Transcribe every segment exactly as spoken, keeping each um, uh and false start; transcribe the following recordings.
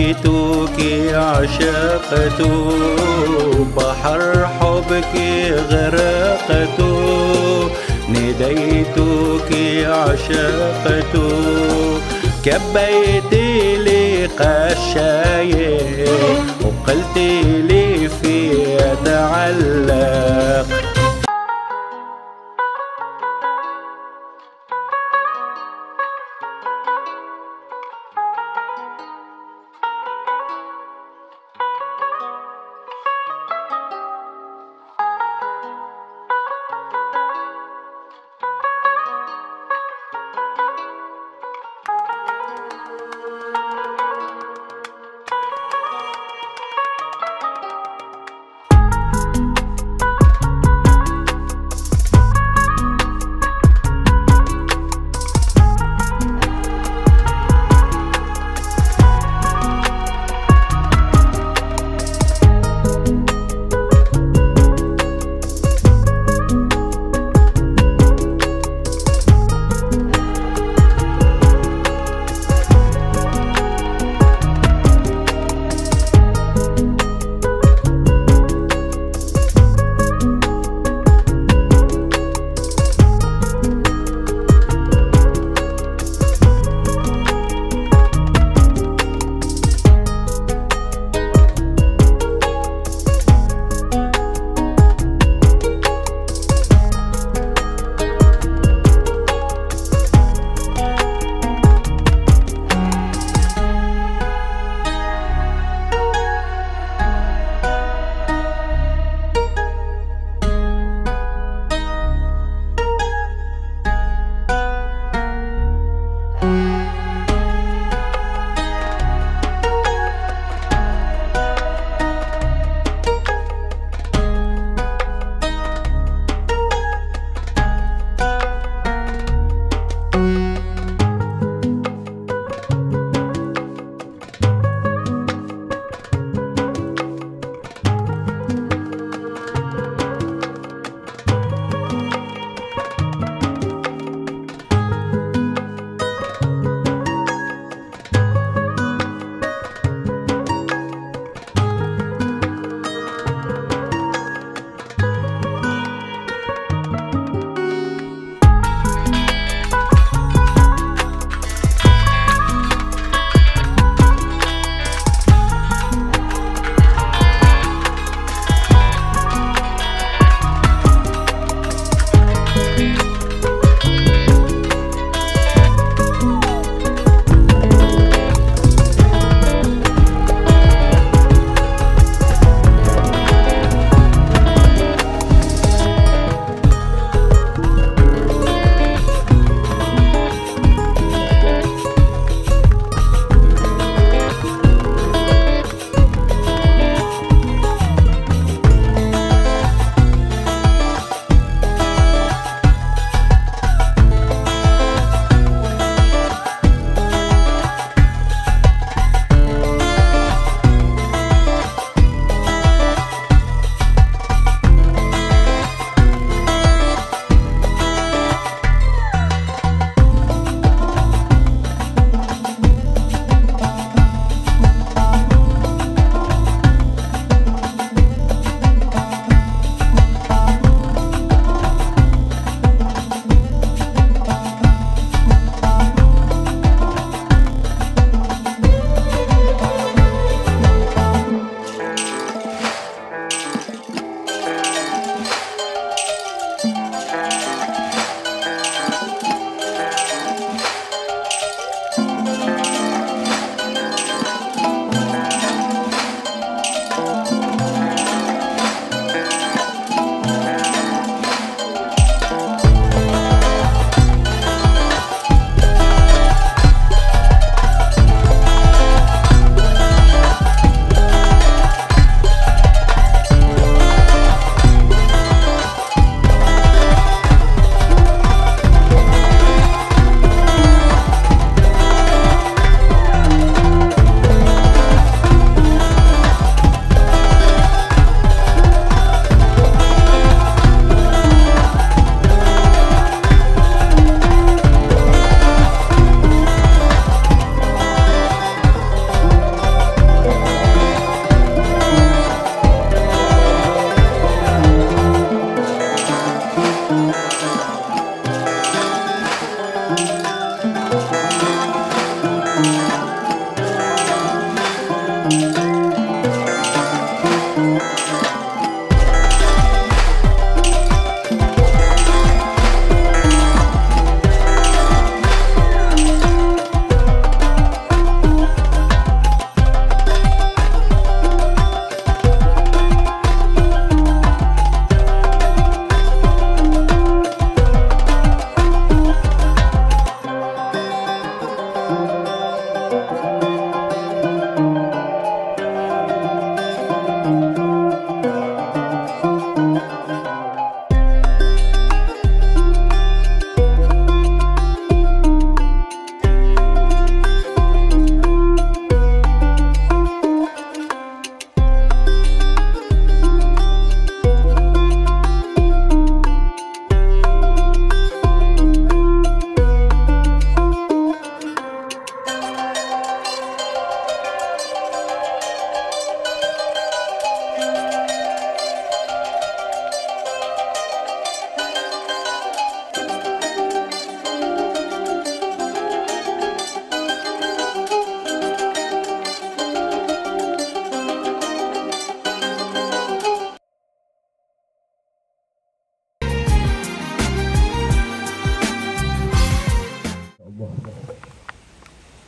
ناديتك عشقت، بحر حبك غرقت، ناديتك عشقت، كبيت لي قشاي وقلت لي في يتعلق.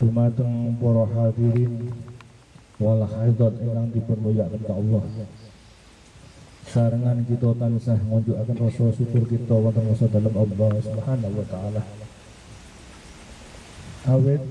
Dumateng para hadirin wal hadirat ingkang dipunmulyakaken Allah. Sarengan kita tansah ngunjukaken rasa syukur kita wonten rasa dalem Allah Subhanahu wa taala. Awit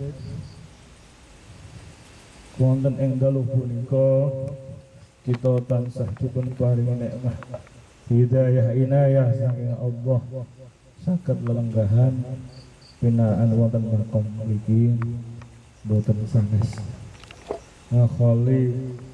wonten ing dalu punika kita tansah dipun paringi nikmat hidayah inayah saking Allah saged lelenggahan pinaan wonten makom mriki boten sanes ngakholi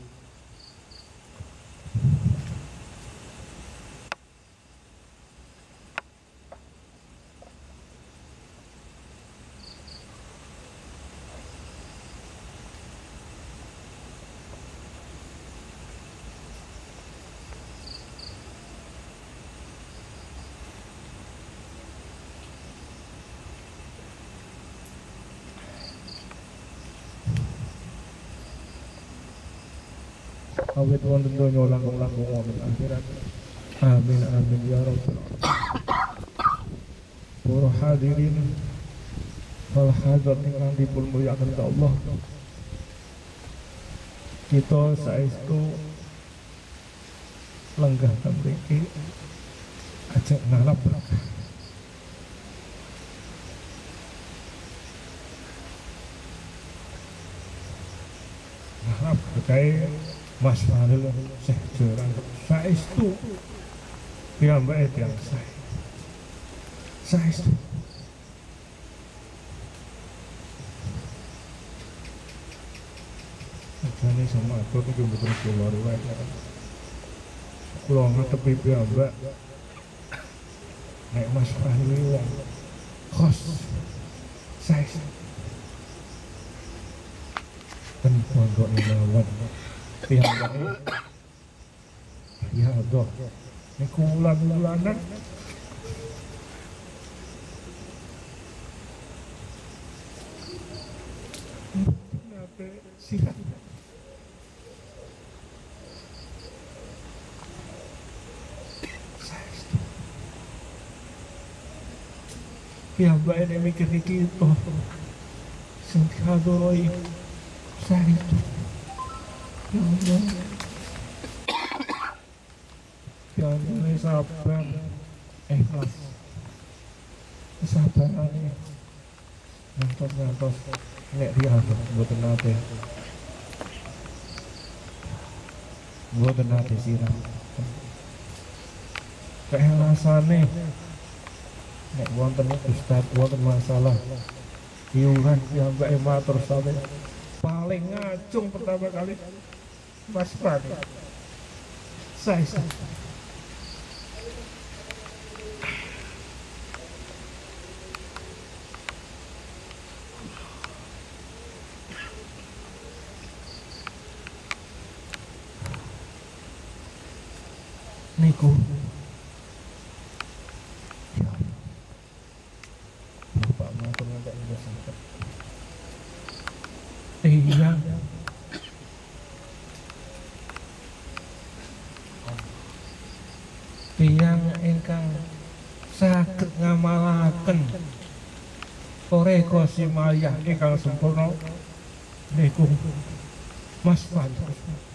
awit wonten donya langkung-langkung wonten akhirat. Amin amin ya rabbal alamin. Para hadirin wal hadirat ingkang dipunmulyakaken Allah. Kita saestu lenggah mriki ajak ngalap berkah. Ngalap berkah Mas Fadil Syekh Joran saestu piyambake tiyang sae. Saestu. Jane sama aku iki mboten kula ruwet. Kula ngatepi piyambak. Nek Mas Fadil wong khos saestu. Ben pondok mawon. Piyambake ya Allah niku wulan-wulanan nate sirat piyambake nek mikir iki to sing kadoroi saestu. Ya Allah, ya Allah, sabar, ikhlas, sabar ini, ngantos ngantos, nek dia buatan nate, buatan nate siram, keikhlasannya, nek wonten ustad, wonten masalah, iuran yang baik matur sampai paling ngacung pertama kali. Mas Fadil saya niku ya Bapak matur ngantek nggih saged iya tiyang ingkang saged ngamalaken Toreko Simaliyah ingkang sempurna niku Mas Fadil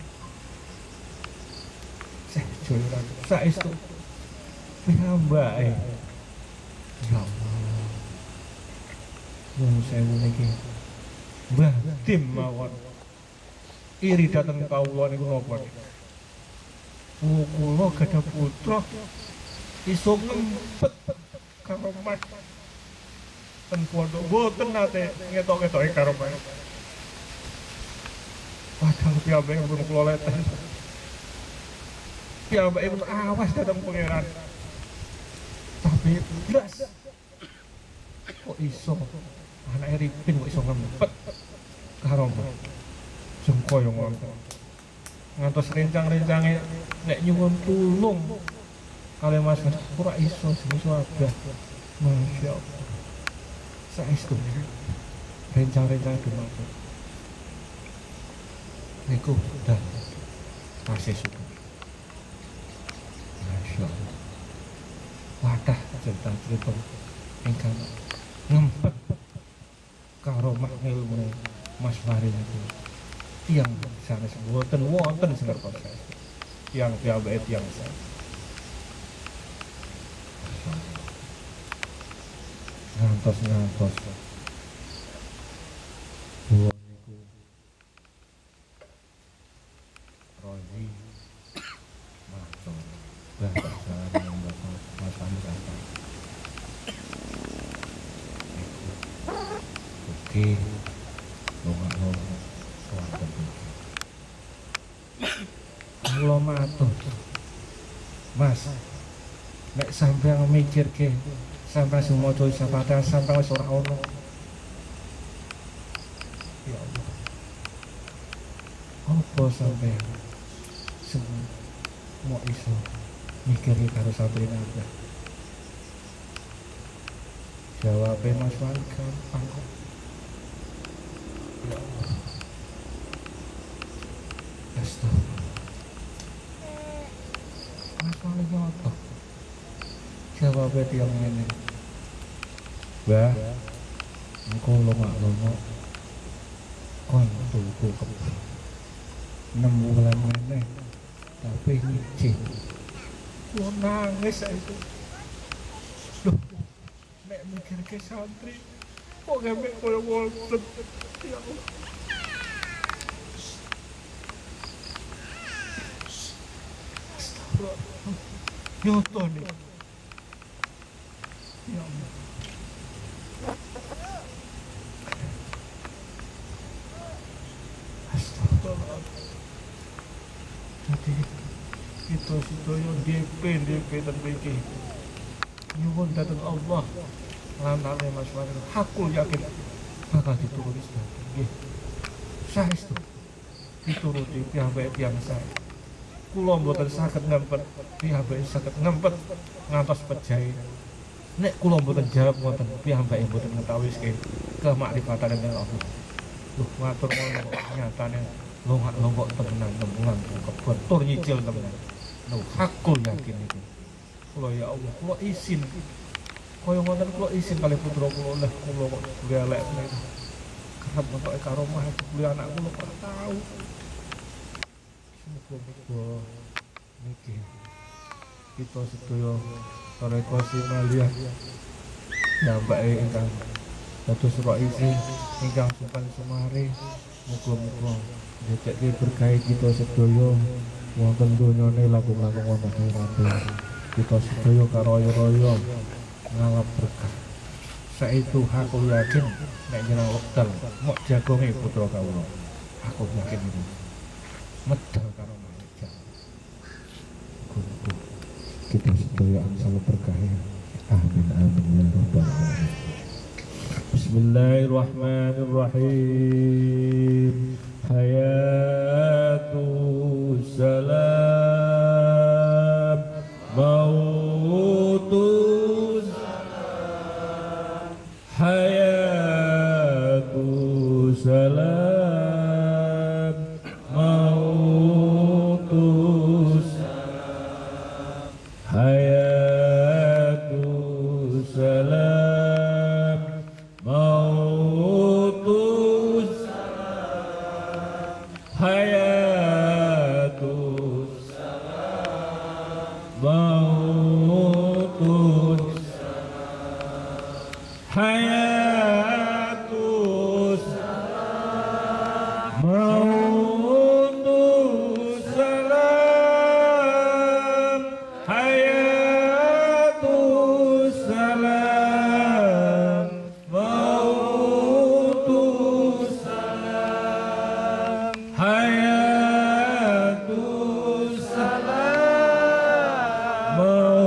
Syekh Joran saestu piyambake ya Allah nuwun sewu niki Mbah Dim mawon iri dateng kawula niku napa niku kula gadah putra iso ngempet karo Mas ten pondok boten nate ngetok-ngetoke karo Mas. Padahal piyambake pun kula leten. Piyambake pun awas dateng pangeran. Tapi blas kok iso anake Ripin kok iso ngempet karo Mas. Jengko yo ngono. Ngantos rencang-rencange nek nyuwun tulung kali Mas ora iso sing abah. Masya Allah. Saestu rencang-rencang dumaku niku dah kasih syukur. Masya Allah. Wadah cerita-cerita ingkang ngempet karomah ilmu Mas Farid itu tiang sanes boten wonten sekedar proses tiang diabet tiang saya ngantos ngantos buah niku Rozi matur bahasa yang bapak Mas Farid apa oke lunga-lunga suwarten iki kula matur Mas nek sampeyan mikirke sampeyan sing maca isapatan sampeyan wis ora ono ya Allah apa sampeyan sing mau iso mikirke karo sampeyan apa jawabnya Mas Farid gampang kok ya Allah astagfirullah Mas Farid ngotot jawabnya tiang ini Mbah engkau lomak-lomak kon tuku kebun enam bulan meneh tapi nyicil lo nangis itu loh nek mikir ke santri kok ngemek kaya wonten ya Allah astagfirullah nyoto nih ya Allah astagfirullah jadi kita sedaya D P D P ten mriki nyuwun dhateng Allah lanane Mas Farid aku yakin bakal dituruti sebagai nggih saestu dituruti piyambake tiyang sae kula mboten saged ngempet piyambake saged ngempet ngantos pejahe nek kula mboten jawab ngoten piyambake mboten ngetawiske kemakrifatan yang Allah duh matur nuwun nyatane longak-longok temenan temenan kebon tur nyicil temenan lho aku yakin iki kula ya Allah kula izin kaya ngoten kula izin kali putra kula leh kula kok golek niku kerep entuk karomah kuwi anak kula kok tau muga-muga niki kita sedaya Toreko Simalia nyambake ingkang dados raisi ingkang Supan Sumari muga-muga ndetekke berkah kita sedaya wonten donyane langkung-langkung wonten akhirat kita sedaya karoyo-royo ngalap berkah saitu aku yakin nek jeneng wekdal mok jagonge putra kawula aku yakin itu medal karo manusia kudu kita sedaya angsal berkah amin amin ya rabbal alamin bismillahirrahmanirrahim hayatu salam mautu salam hayatu salam mautu salam hayatu salam mautu salam hayatu salam mautu hayatu salam mautu salam hayatu salam mautu salam hayatu salam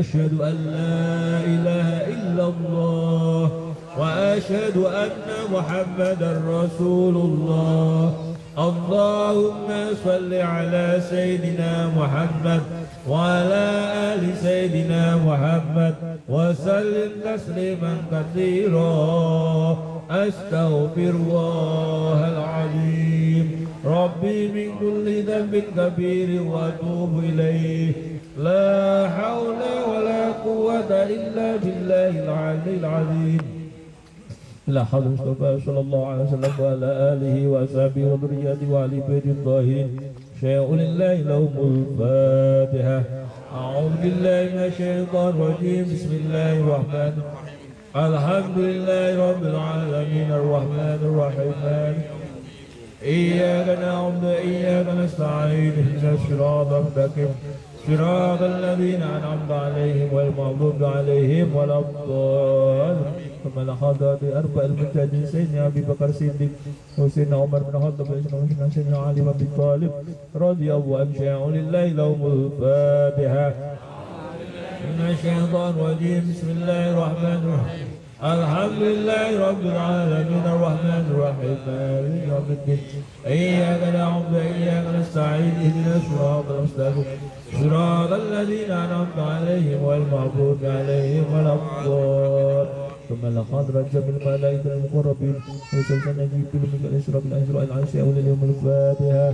أشهد أن لا إله إلا الله وأشهد أن محمدا رسول الله. اللهم صل على سيدنا محمد وعلى آل سيدنا محمد وسلم تسليما كثيرا. أستغفر الله العظيم ربي من كل ذنب كبير وأتوب إليه. لا حول ولا قوة إلا بالله العلي العظيم. إلى حضرة المصطفى صلى الله عليه وسلم وعلى آله وأصحابه وذريته وآل بيته الطاهرين. شيء لله لهم الفاتحة. أعوذ بالله من الشيطان الرجيم. بسم الله الرحمن الرحيم. الحمد لله رب العالمين الرحمن الرحيم مالك إياك نعبد وإياك نستعين اهدنا الصراط المستقيم صراط الذين أنعمت عليهم غير المغضوب عليهم ولا الضالين. ثم لحظات أربع المجاهدين سيدنا أبي بكر الصديق وسيدنا عمر بن الخطاب وسيدنا علي بن أبي طالب رضي الله عنهم. شيء لله لهم الفاتحة. من الشيطان الرجيم. بسم الله الرحمن الرحيم. الحمد لله رب العالمين الرحمن الرحيم مالك يوم الدين إياك نعبد وإياك نستعين اهدنا الصراط المستقيم صراط الذين أنعمت عليهم غير المغضوب عليهم ولا الضالين. ثم لحضرة جميع الملائكة المقربين وسلطان جبريل وميكائيل إسرافيل إسرائيل العشاء واليوم الفاتحة.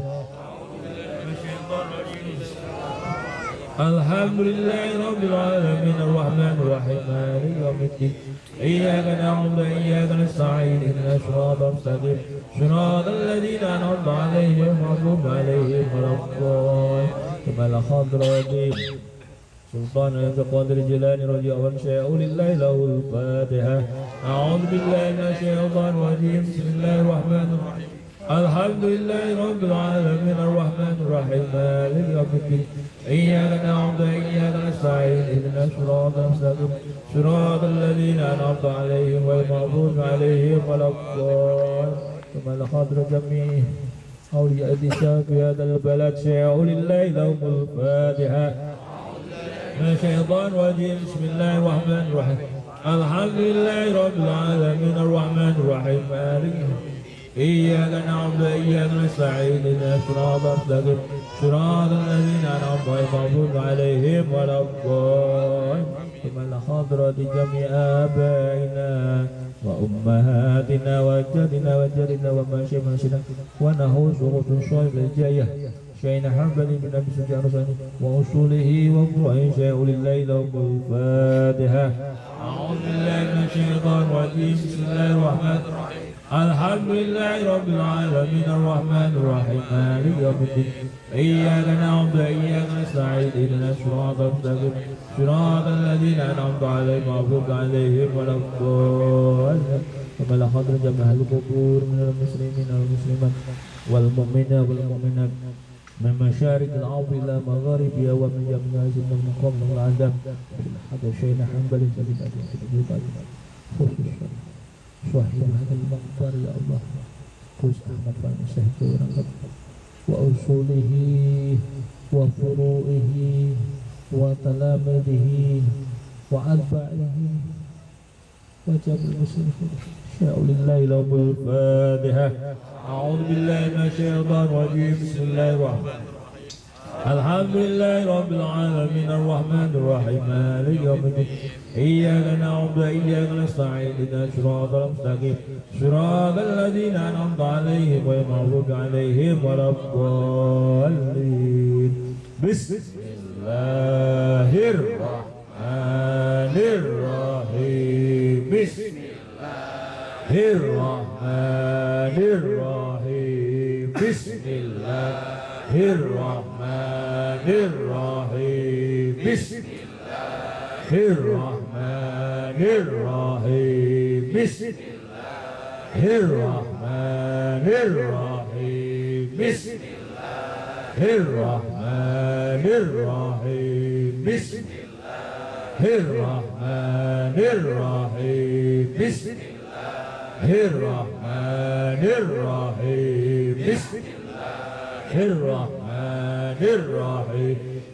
الحمد لله رب العالمين الرحمن الرحيم مالك يوم الدين إياك نعبد وإياك نستعين اهدنا الصراط المستقيم صراط الذين أنعمت عليهم غير المغضوب عليهم ولا الضالين. ثم لحضرة سلطان القادر الجيلاني رضي الله عنه. شيء لله له الفاتحة. أعوذ بالله من الشيطان الرجيم. بسم الله الرحمن الرحيم. الحمد لله رب العالمين الرحمن الرحيم مالك يوم الدين إياك نعبد وإياك نستعين اهدنا الصراط المستقيم صراط الذين أنعمت عليهم غير المغضوب عليهم ولا الضالين. ثم لحضرة جميع أولياء الإسلام في هذا البلد. شيء لله لهم الفاتحة. من الشيطان الرجيم. بسم الله الرحمن الرحيم. الحمد لله رب العالمين الرحمن الرحيم مالك إياك نعبد وإياك نستعين اهدنا الصراط المستقيم صراط الذين أنعمت غير المغضوب عليهم ولا الضالين. ثم لحضرة جميع آبائنا وأمهاتنا وأجدادنا وجدنا ومشايخنا ونحوس غصن صاحب الجاية شيخنا حنبل بن أبي سفيان الرساني وأصوله وفروعه. شيء لله لهم الفاتحة. أعوذ بالله من الشيطان الرجيم. بسم الله الرحمن الرحيم. الحمد لله رب العالمين الرحمن الرحيم مالك يوم الدين إياك نعبد وإياك نستعين اهدنا الصراط المستقيم صراط الذين أنعمت عليهم غير المغضوب عليهم ولا الضالين. ثم لحضرة جميع القبور من المسلمين والمسلمات والمؤمنين والمؤمنات من مشارق الأرض إلى مغاربها ومن جميع سن المقام والعذاب. هذا شيخنا حنبل بن أبي سفيان خصوصا صاحب هذا المقبر يا الله خذ أحمد بن سهيد ورقب وأصوله وفروعه وتلامذه وأتباعه وجميع المسلمين. شاء لله لهم الفاتحة. أعوذ بالله من الشيطان الرجيم. بسم الله الرحمن الرحيم. الحمد لله رب العالمين الرحمن الرحيم مالك يوم الدين إياك نعبد وإياك نستعين اهدنا الصراط المستقيم صراط الذين أنعمت عليهم غير المغضوب عليهم ولا الضالين. بسم الله الرحمن الرحيم. بسم الله الرحمن الرحيم. بسم الله الرحمن الرحيم. بسم الله الرحمن الرحيم. بسم الله الرحمن الرحيم. بسم الله الرحمن الرحيم. بسم الله الرحمن الرحيم. بسم الله الرحمن الرحيم. بسم الله الرحمن الرحيم.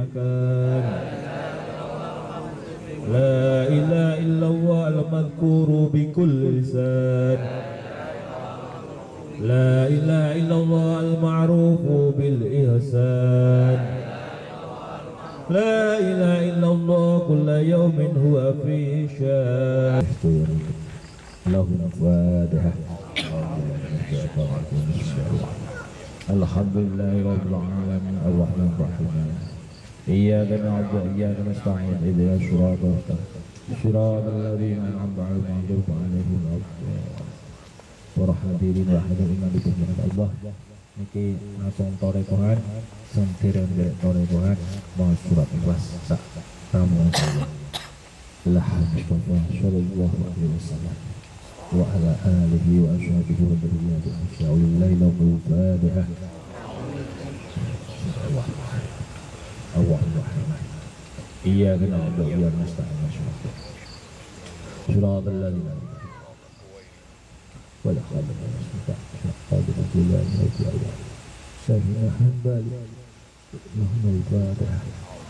makan. La ilaha illallah al-madhkuru bi kulli lisan. La ilaha illallah al-ma'rufu bil ihsan. La ilaha illallah kulla yawmin huwa fi syan. Allahumma Fatihah. Alhamdulillahi rabbil alamin arrahmanir rahim. Iyyaka na'budu wa iyyaka nasta'in ihdinas siratal mustaqim siratal ladzina an'amta 'alaihim ghairil maghdubi 'alaihim. Para hadirin wa hadirat dimuliakan Allah, niki langsung torekohan sentiran derek torekohan mau surat ikhlas sak ramu la Mustafa sallallahu alaihi wasallam wa ala alihi wa ashabihi wa dzurriyyatihi insyaallah lailul fatihah. Allahumma iyyaka na'budu wa iyyaka nasta'in siratal ladzina ولا خالق ولا استطاع قادر الجلال والجلال سيدنا حنبال اللهم الفاتحة.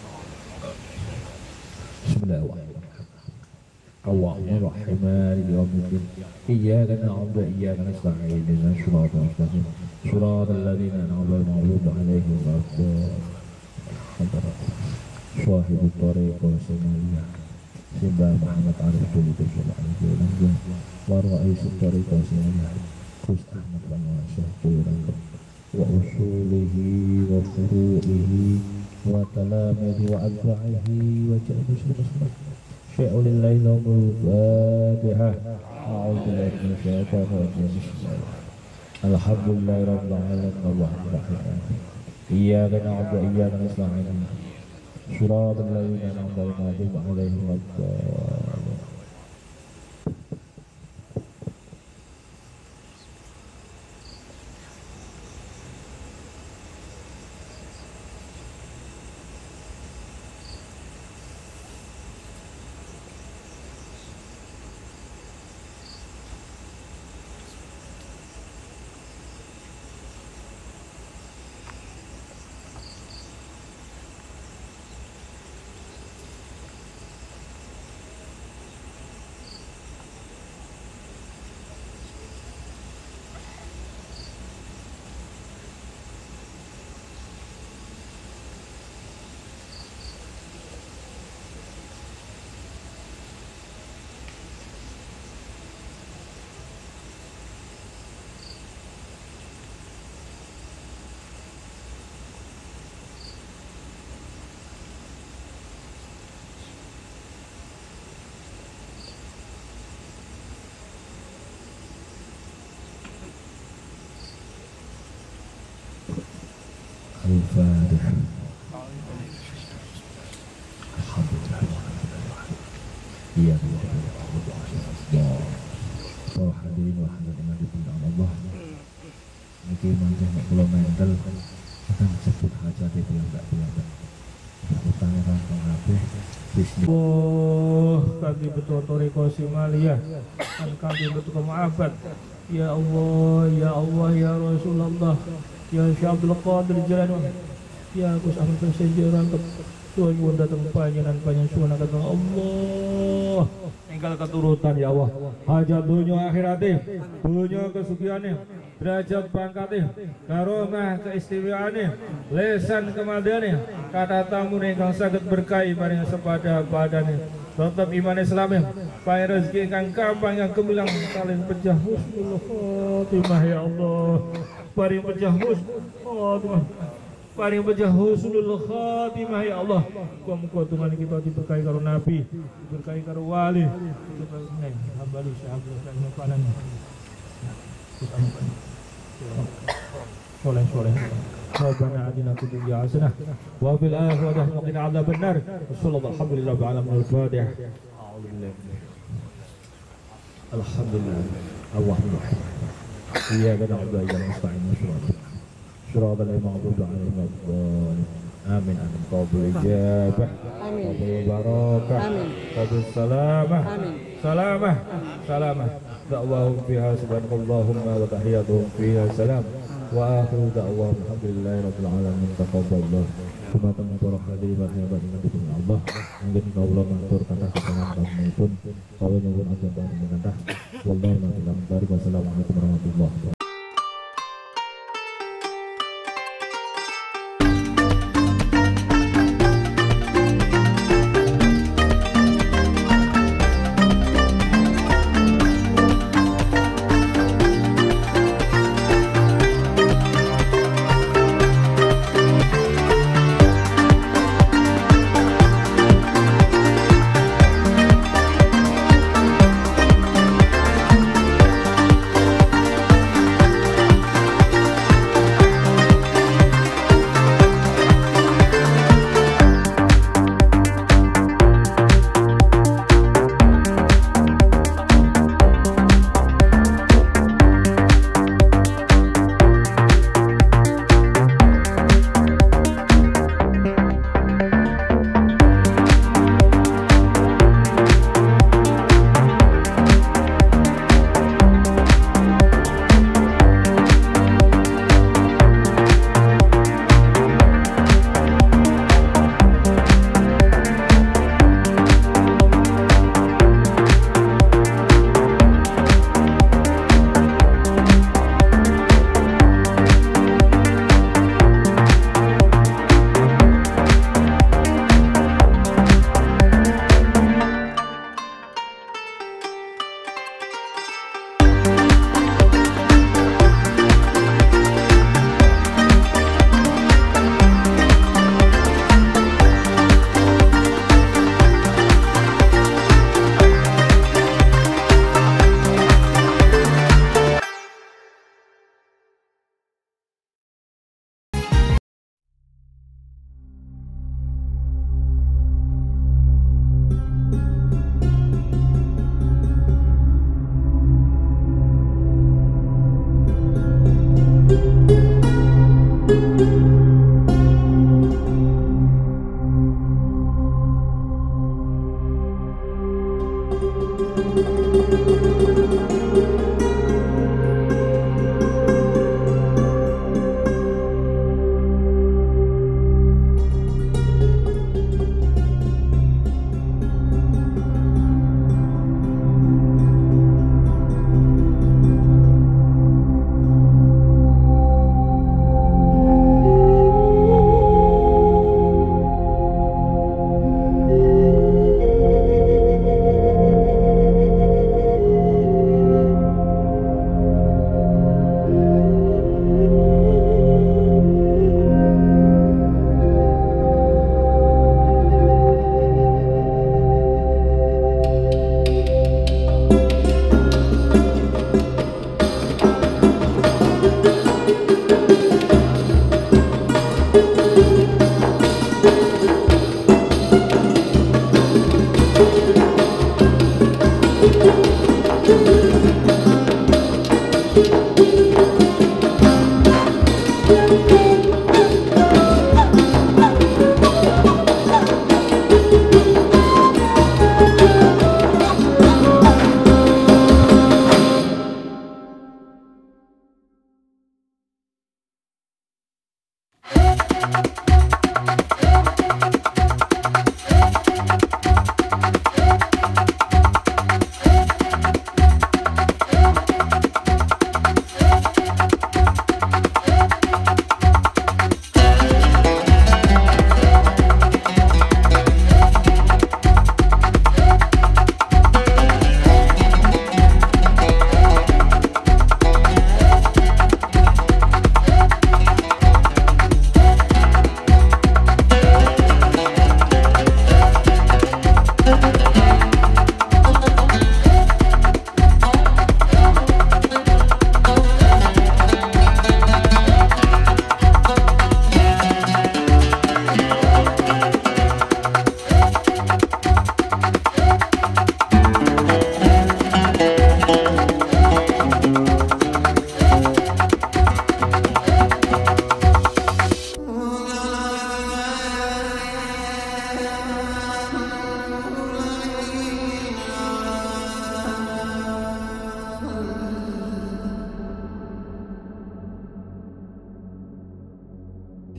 بسم الله الرحمن الرحيم. اللهم الرحمن اليوم الدين إياك نعبد وإياك نستعين اهدنا الصراط المستقيم صراط الذين أنعمت عليهم غير المغضوب صاحب الطريق والسماوية Simbah Muhammad Arif Dulu Sallallahu Alaihi Wasallam wa ra'is tariqah Sayyidina Gus Ahmad bin Wasyah Qurang wa usulihi wa furu'ihi wa talamihi wa adba'ihi wa ja'mus muslim syai'ul lailul fatihah. A'udzu billahi minasy syaithanir rajim. Alhamdulillahi rabbil alamin arrahmanir rahim. Iyyaka na'budu wa iyyaka nasta'in suratul ladzina an'amta 'alaihim ghairil. Al-Fatihah. Alhamdulillah. Iya, para hadirin wa hadirat dimuliakan Allah. Niki mangke nek kula mentel akan sebut hajat itu yang enggak biasa. Utang rangkong kabeh bisnis. Oh, kami betul toriko simaliyah dan kami betul kemaafat. Ya Allah, ya Allah, ya Rasulullah, ya Syekh Abdul Qadir Jilani, ya Gus Ahmad Sejaran Tuhan pun datang panjenengan panjenengan kata Allah engkau keturutan ya Allah hajat dunia akhiratih dunia kesugihannya derajat pangkatih karomah keistimewaannya lesan kemadanya kata tamu engkau sakit berkahi paring sepada badannya tetap iman Islamnya paling rezeki engkau kampang yang gemilang paling pecah husnul khotimah ya Allah paling pecah husnul khotimah paling pecah husnul khatimah ya Allah. Muga-muga Tuhan kita diberkahi karo Nabi, diberkahi karo wali, diberkahi hambali sahabat dan panan. Soleh soleh. Rabbana atina fid dunya hasanah wa fil akhirati wa qina adzaban nar. Sallallahu alaihi wa sallam al-Fatihah. Alhamdulillah. Allahumma iyyaka na'budu wa iyyaka nasta'in. Syurah al-Ma'bud alaihi wa amin amin qabul ijabah qabul barakah qabul salamah salamah salamah da'wahum fiha subhanallahumma wa tahiyyatuhum fiha salam wa akhiru da'wahum alhamdulillahi rabbil alamin. Taqabbalallah. Kumatam para hadirin wa sahabat ingkang Allah. Anggen kawula matur kathah kepanjenenganipun kawula nyuwun agen panjenengan kathah. Wallahu a'lam. Wassalamualaikum warahmatullahi wabarakatuh.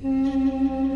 Thank you.